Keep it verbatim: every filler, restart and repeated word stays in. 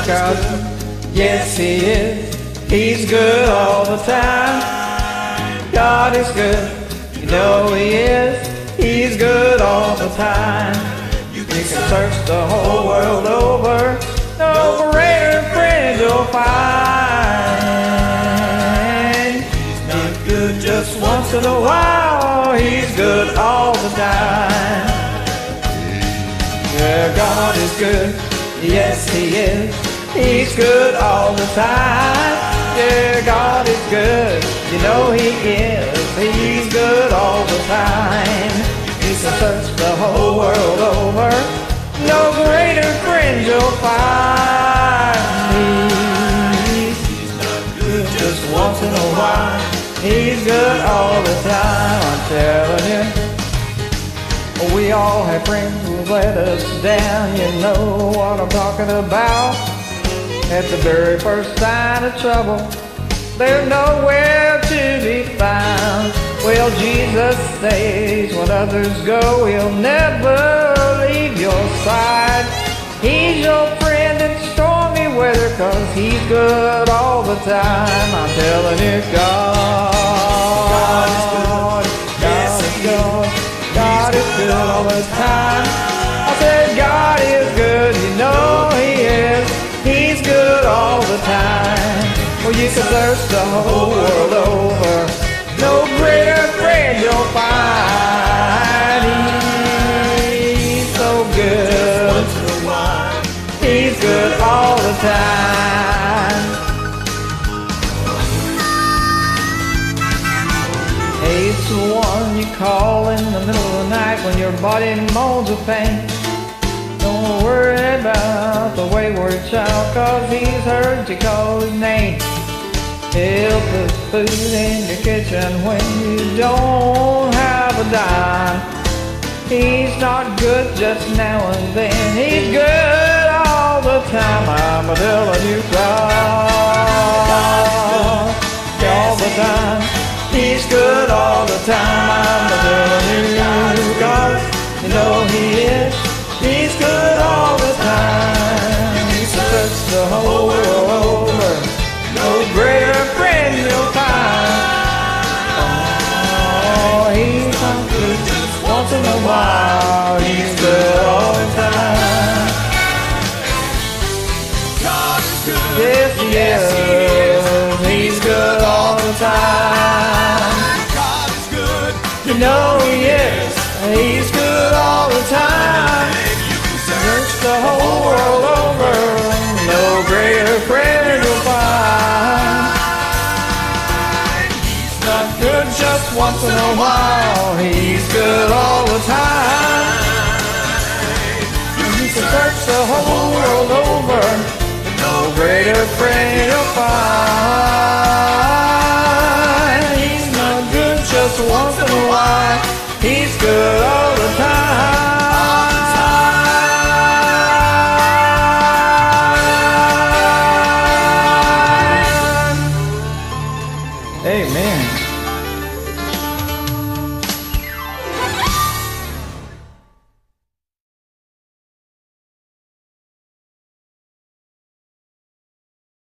'cause yes, He is. He's good all the time. God is good, you know He is. He's good all the time. You can search the whole world over, no greater friend you'll find. He's not good just once in a while, He's good all the time. Yeah, God is good, yes He is. He's good all the time. Yeah, God is good, you know He is. He's good all the time. You can search the whole world over, no greater friend you'll find. He's not good just once in a while, He's good all the time. I'm telling you, we all have friends who let us down. You know what I'm talking about. At the very first sign of trouble, they're nowhere to be found. Well, Jesus stays when others go. He'll never leave your side. He's your friend in stormy weather, 'cause He's good all the time. I'm telling you, God, God is good. God is good. God is good all the time. I said God is good, you know He is. He's good all the time. Well, you can search the whole world over, no greater friend you'll find. He's so good, once in a while, He's good all the time. He's the one you call in the middle of the night when your body moans with pain. Don't worry about the wayward child, 'cause He's heard you call His name. He'll put food in your kitchen when you don't have a dime. He's not good just now and then, He's good all the time. I'm telling you, God, all the time. He's good all the time. I'm telling you, God, you know He is. He's good all the time. He's search the whole world over, no greater friend you'll find. Oh, He's not good just once in a while, He's good all the time. God is good. Yes, He is. He's good all the time. God is good. You know He is. He's good all the time. Search the whole world over, no greater friend you'll find. He's not good just once in a while, He's good all the time. You can search the whole world over, no greater friend